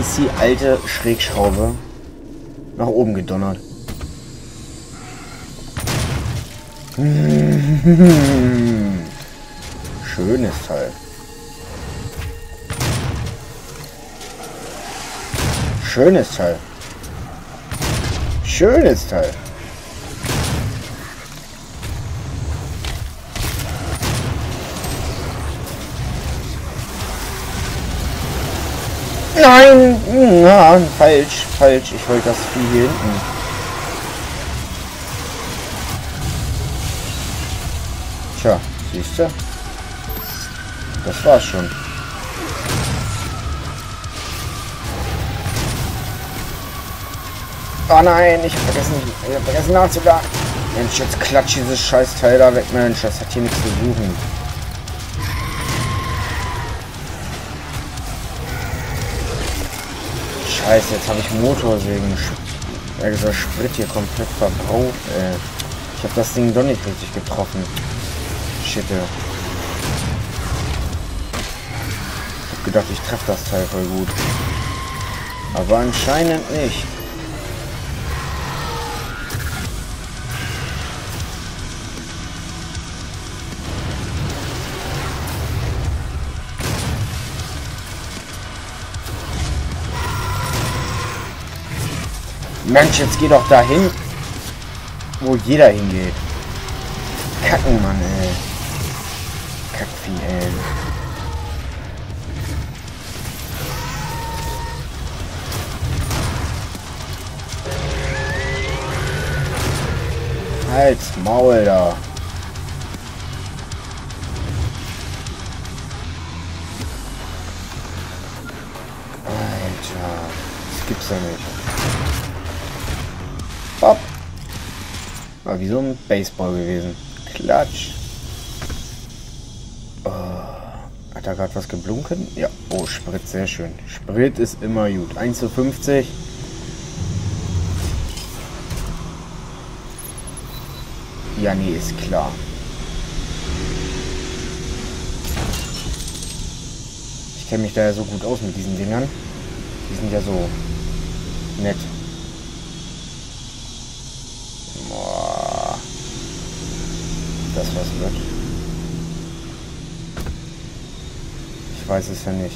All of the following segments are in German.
ist die alte Schrägschraube nach oben gedonnert. Schönes Teil. Schönes Teil. Schönes Teil. Nein! Ja, falsch, falsch. Ich wollte das Vieh hier hinten. Tja, siehst du? Das war's schon. Oh nein, ich hab vergessen nachzuladen. Mensch, jetzt klatscht dieses scheiß Teil da weg, Mensch. Das hat hier nichts zu suchen. Scheiße, jetzt habe ich Motorsägen. Also Sprit hier komplett verbraucht, ey. Ich habe das Ding doch nicht richtig getroffen. Shit, ey. Ich hab gedacht, ich treffe das Teil voll gut. Aber anscheinend nicht. Mensch, jetzt geh doch dahin, wo jeder hingeht. Kacken, Mann, ey. Kackvieh, ey. Halt's Maul da. Alter, das gibt's ja nicht. Hopp. War wie so ein Baseball gewesen. Klatsch. Oh. Hat da gerade was geblunken? Ja. Oh, Sprit, sehr schön. Sprit ist immer gut. 1:50. Ja, nee, ist klar. Ich kenne mich da ja so gut aus mit diesen Dingern. Die sind ja so nett. Boah. Das was wird. Ich weiß es ja nicht.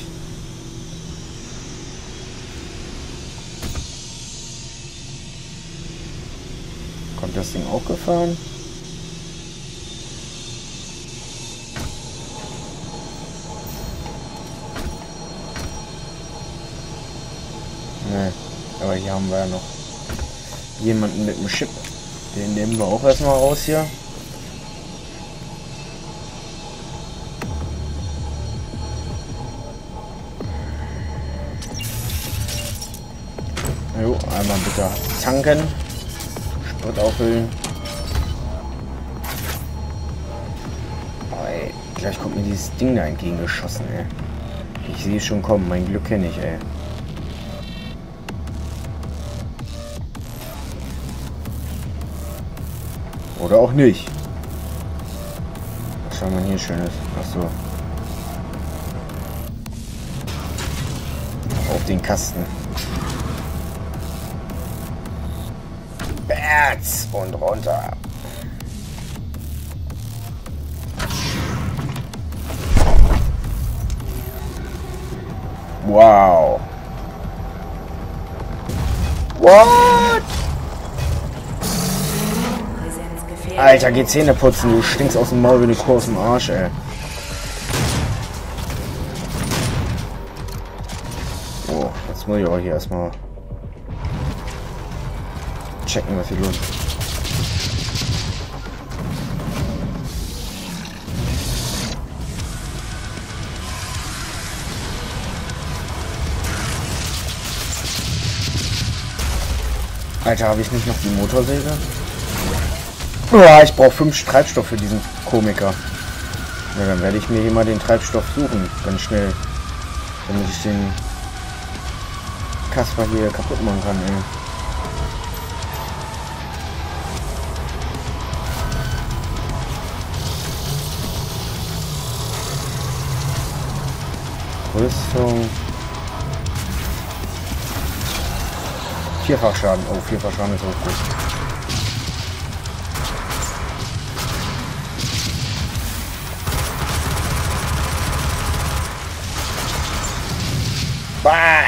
Kommt das Ding auch gefahren? Ne, aber hier haben wir ja noch jemanden mit dem Chip. Den nehmen wir auch erstmal raus hier. Jo, einmal bitte tanken. Sprit auffüllen. Oh, ey, gleich kommt mir dieses Ding da entgegengeschossen, ey. Ich sehe es schon kommen, mein Glück kenne ich, ey. Oder auch nicht. Was haben wir hier Schönes? Achso. Auf den Kasten. Bats und runter. Wow. What? Alter, geh Zähne putzen, du stinkst aus dem Maul wie eine Kuh aus dem Arsch, ey. Oh, jetzt muss ich auch hier erstmal checken, was hier los ist. Alter, habe ich nicht noch die Motorsäge? Oh, ich brauche 5 Treibstoff für diesen Komiker. Ja, dann werde ich mir hier mal den Treibstoff suchen, ganz schnell. Damit ich den Kasper hier kaputt machen kann, ey. Rüstung. vierfach Schaden. Oh, vierfach Schaden ist auch gut. Bah!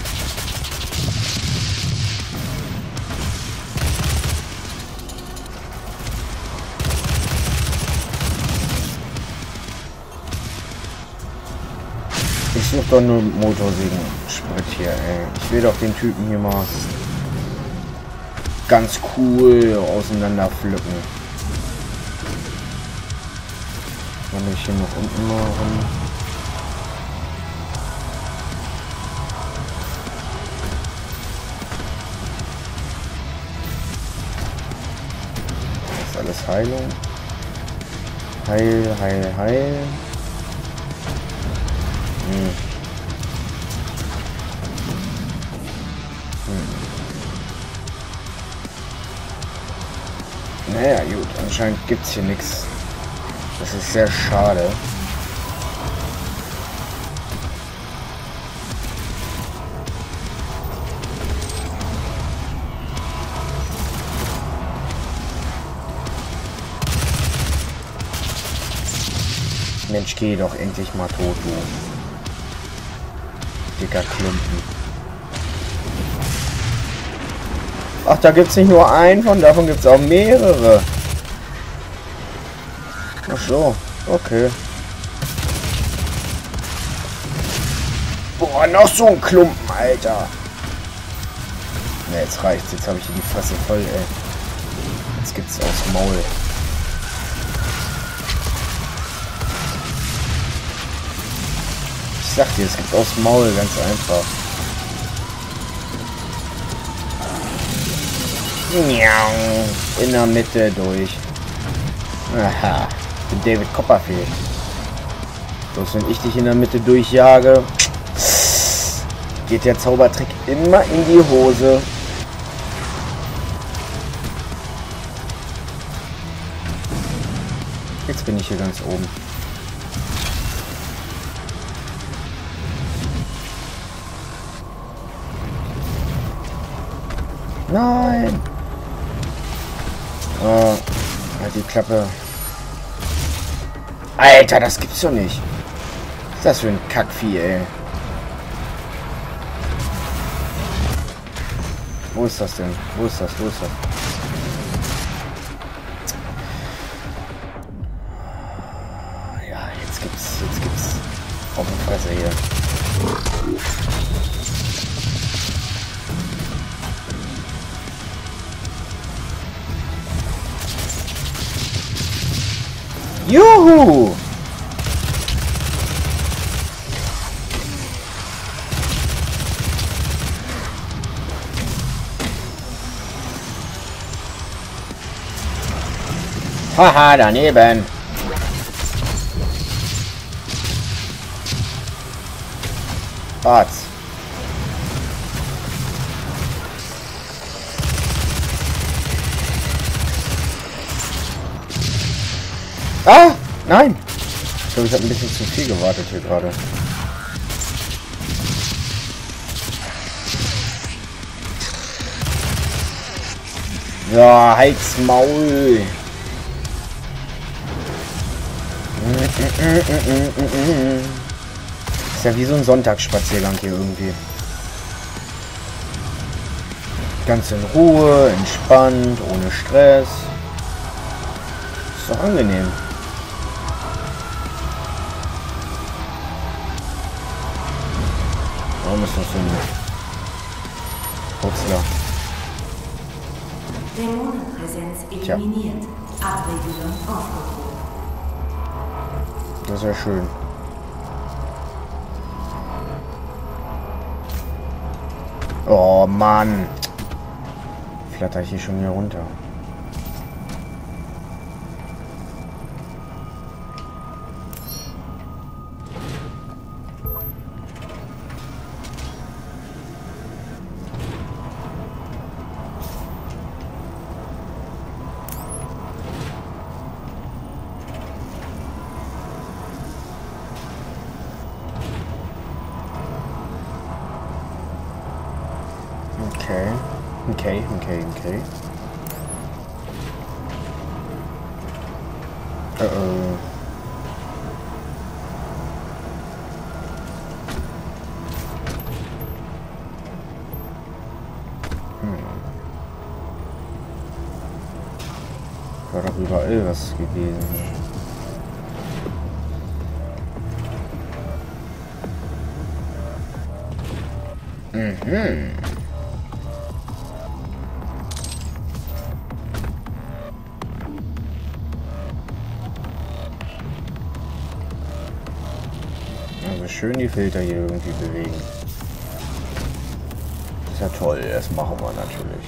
Ich suche doch nur Motorsägen-Sprit hier, ey. Ich will doch den Typen hier mal ganz cool auseinander pflücken. Wenn ich hier noch unten mal rum. Das ist alles Heilung. Heil, heil, heil. Naja, gut, anscheinend gibt es hier nichts. Das ist sehr schade. Mensch, geh doch endlich mal tot, du. Dicker Klumpen. Ach, da gibt es nicht nur einen von, davon gibt es auch mehrere. Ach so, okay. Boah, noch so ein Klumpen, Alter. Ne, jetzt reicht's. Jetzt habe ich hier die Fresse voll, ey. Jetzt gibt's aufs Maul. Ich sag dir, es gibt aufs Maul, ganz einfach. In der Mitte durch. Aha, ich bin David Copperfield. Bloß wenn ich dich in der Mitte durchjage, geht der Zaubertrick immer in die Hose. Jetzt bin ich hier ganz oben. Nein! Oh, halt die Klappe. Alter, das gibt's doch nicht. Was ist das für ein Kackvieh, ey? Wo ist das denn? Wo ist das? Wo ist das? Ja, jetzt gibt's auf die Fresse hier. Juhu! Haha, daneben. Arzt. Ah! Nein! Ich glaube, ich habe ein bisschen zu viel gewartet hier gerade. Ja, halt's Maul! Ist ja wie so ein Sonntagsspaziergang hier irgendwie. Ganz in Ruhe, entspannt, ohne Stress. Ist doch angenehm. Warum ist das so ein Putzler? Dämonenpräsenz eliminiert. Abregelung aufgehoben. Das wäre schön. Oh Mann. Flatter ich hier schon wieder runter. Okay. Okay, okay, okay. War doch überall was gewesen. Mhm. Also schön die Filter hier irgendwie bewegen. Das ist ja toll, das machen wir natürlich.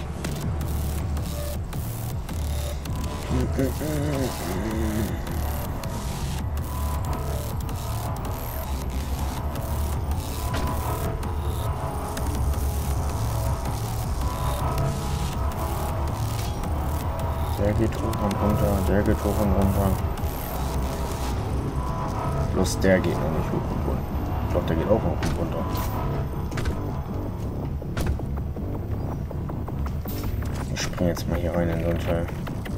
Der geht hoch und runter, der geht hoch und runter. Bloß der geht noch nicht hoch und runter. Ich glaube, der geht auch hoch und runter. Ich springe jetzt mal hier rein in so ein Teil.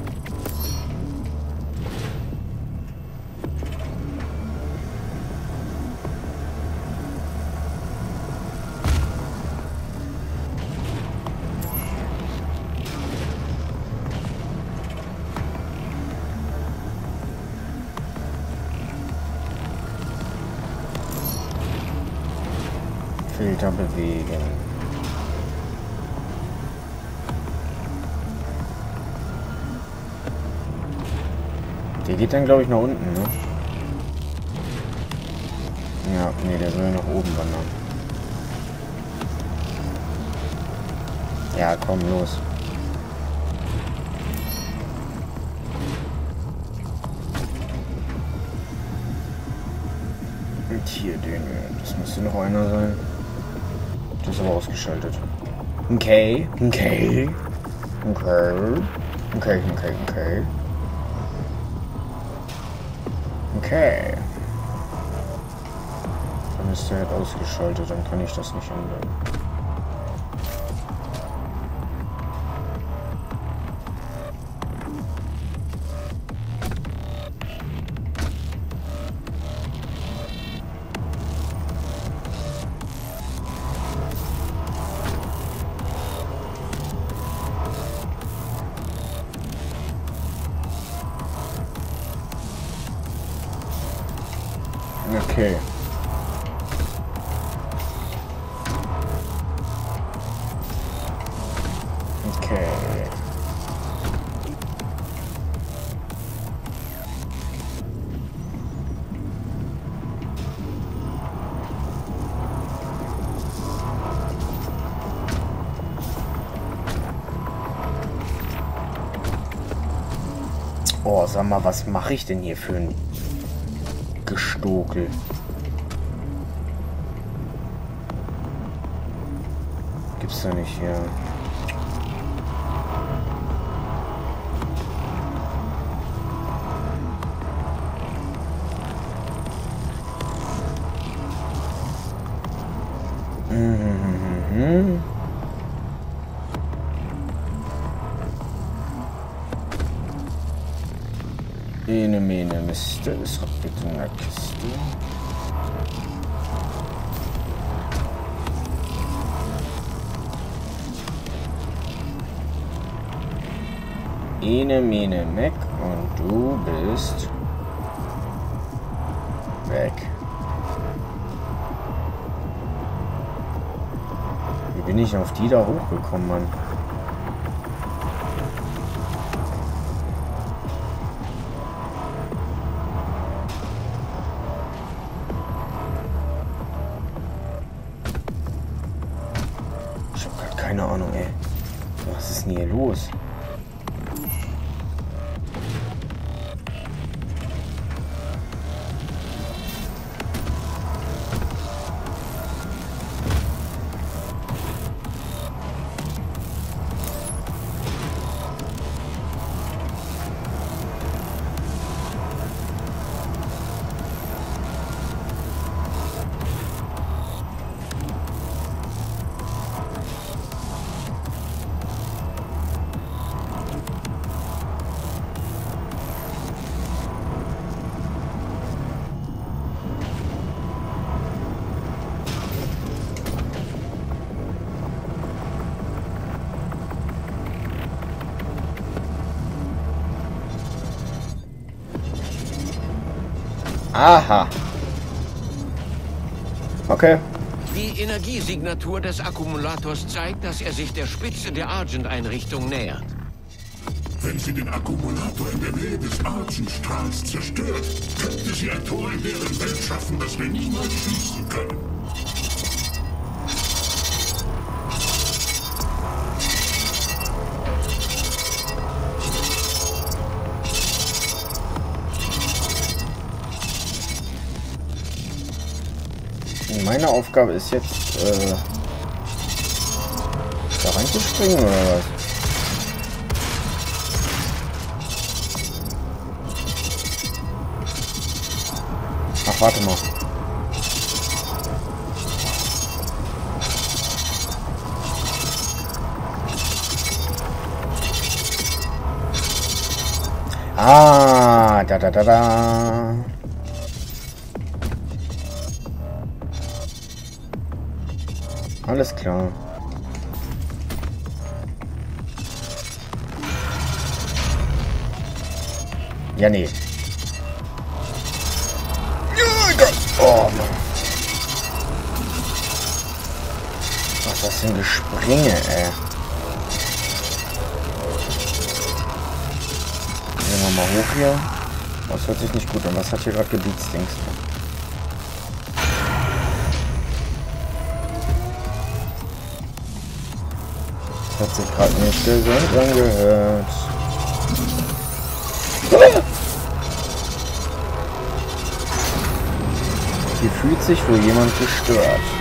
Filter bewegen. Der geht dann, glaube ich, nach unten, ne? Ja, nee, der soll nach oben wandern. Ja, komm, los. Und hier den, das müsste noch einer sein. Das ist aber ausgeschaltet. Okay, okay. Okay. Okay, okay, okay. Okay. Dann ist der halt ausgeschaltet, dann kann ich das nicht ändern. Okay. Okay. Oh, sag mal, was mache ich denn hier für ein Gestokel? Gibt's da nicht hier? Ene Mene Miste, ist doch bitte in der Kiste. Ene Mene Meck und du bist weg. Wie bin ich auf die da hochgekommen, Mann? Ich hab grad keine Ahnung, ey. Was ist denn hier los? Aha. Okay. Die Energiesignatur des Akkumulators zeigt, dass er sich der Spitze der Argent-Einrichtung nähert. Wenn sie den Akkumulator in der Nähe des Argent-Strahls zerstört, könnte sie ein Tor in deren Welt schaffen, das wir niemals schließen können. Meine Aufgabe ist jetzt, da reinzuspringen oder was? Ach, warte mal. Ah, da. Alles klar. Ja, nee. Oh, Mann. Was ist das denn Gespringe, ey? Gehen wir mal hoch hier. Das hört sich nicht gut an. Was hat hier gerade Gebietsdings? Das hat sich gerade nicht gesund angehört. Hier fühlt sich wohl jemand gestört.